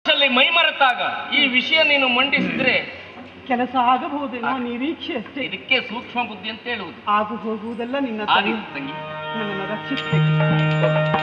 ಅಷ್ಟರಲ್ಲಿ ಮೈಮರೆತಾಗ ಈ ವಿಷಯ ನೀನು ಮಂಡಿಸಿದ್ರೆ ಕೆಲಸ ಆಗಬಹುದೇನೋ ನಿರೀಕ್ಷೆ ಅಷ್ಟೇ. ಇದಕ್ಕೆ ಸೂಕ್ಷ್ಮ ಬುದ್ಧಿ ಅಂತ ಹೇಳುವುದು. ಆಗು ಹೋಗುವುದೆಲ್ಲ ನಿನ್ನ ತಂಗಿ ನನ್ನನ್ನು ರಕ್ಷಿಸಬೇಕು.